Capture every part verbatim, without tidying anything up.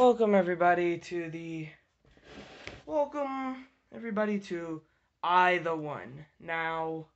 Welcome everybody to the welcome everybody to I the One. Now,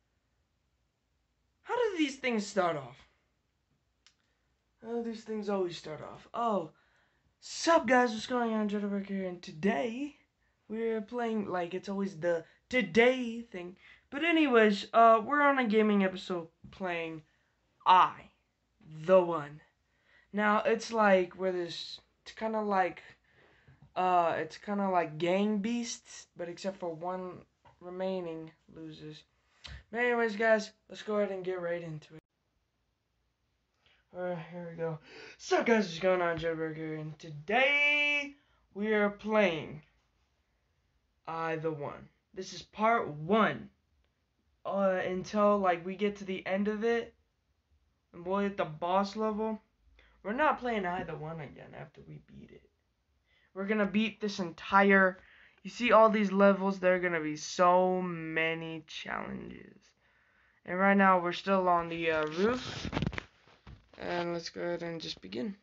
how do these things start off? How do these things always start off? Oh, sup guys, what's going on? Jetterberg here, and today we're playing like it's always the today thing. But anyways, uh, we're on a gaming episode playing I the One. Now it's like where this it's kind of like. Uh, it's kind of like Gang Beasts, but except for one remaining loses. But anyways, guys, let's go ahead and get right into it. Alright, here we go. So, guys, what's going on? Jetterberg here, and today we are playing I the One. This is part one. Uh, until like we get to the end of it, and we'll hit the boss level. We're not playing I the One again after we beat it. We're gonna beat this entire, you see all these levels, there are gonna be so many challenges. And right now we're still on the uh, roof. And let's go ahead and just begin.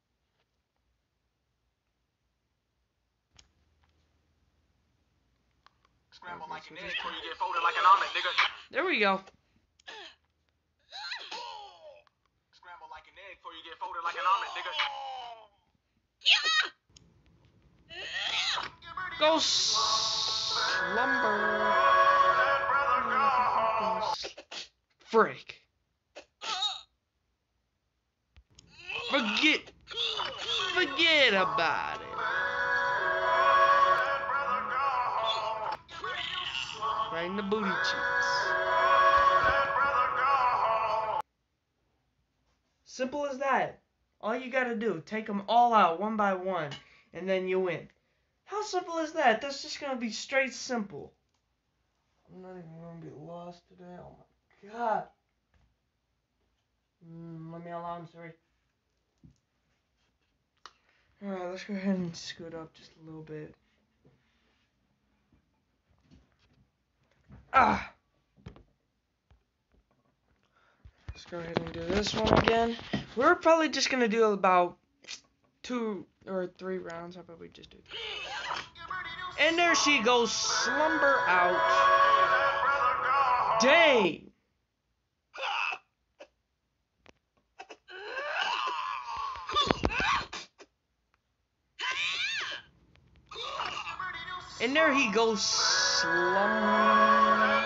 Scramble like an egg before you get folded like an omelet, nigga. There we go. Scramble like an egg before you get folded like an omelet, nigga. Go slumber. Freak. Forget. Forget about it. Right in the booty cheeks. Simple as that. All you gotta do, take them all out one by one, and then you win. How simple is that? That's just gonna be straight simple. I'm not even gonna be lost today. Oh my god. Mm, let me alone, sorry. Alright, let's go ahead and scoot up just a little bit. Ah! Let's go ahead and do this one again. We're probably just gonna do about two or three rounds. How about we just do three? And there she goes, slumber out. Dang! And there he goes, slumber.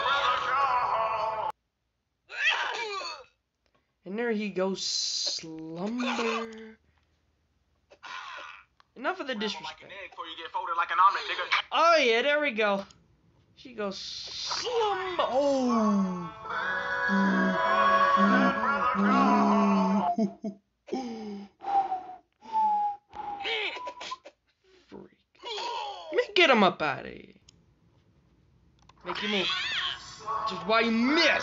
And there he goes, slumber. Enough of the disrespect. Oh yeah, there we go. She goes slumber. Oh. Freak. Man, get him up out of here. Make you move. Just why you miss.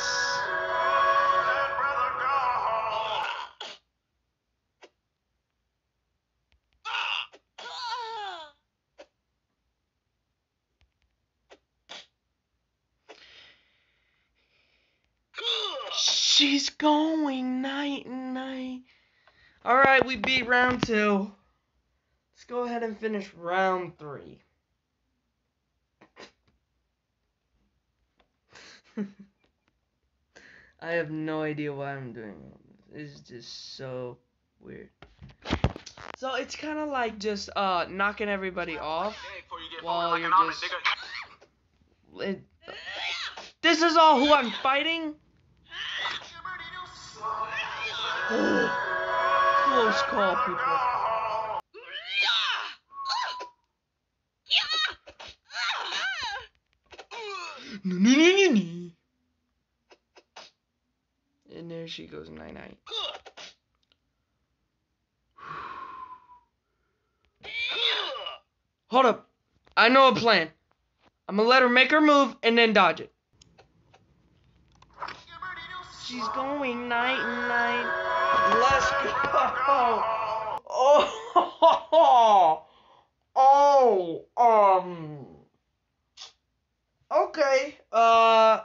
She's going night night. Alright, we beat round two. Let's go ahead and finish round three. I have no idea why I'm doing this. It's just so weird. So it's kind of like just uh knocking everybody off while you're just. It, this is all who I'm fighting. Close call, people. No, no, no, no, no. And there she goes, night night. Hold up. I know a plan. I'm gonna let her make her move and then dodge it. She's going night night. Let's go. Oh, oh, um. Okay. Uh.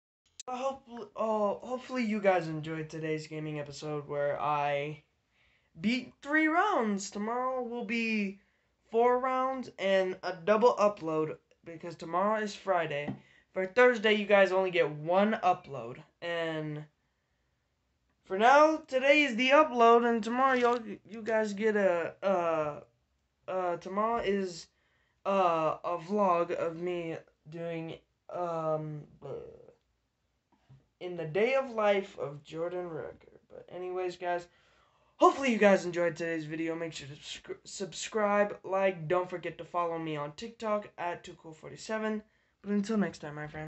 Hopefully, oh, hopefully you guys enjoyed today's gaming episode where I beat three rounds. Tomorrow will be four rounds and a double upload because tomorrow is Friday. For Thursday, you guys only get one upload. And for now, today is the upload, and tomorrow y'all, you guys get a, uh, uh, tomorrow is, uh, a vlog of me doing, um, uh, in the day of life of Jordan Rucker. But anyways, guys, hopefully you guys enjoyed today's video. Make sure to subscribe, like, don't forget to follow me on TikTok at two cool forty-seven. But until next time, my friends.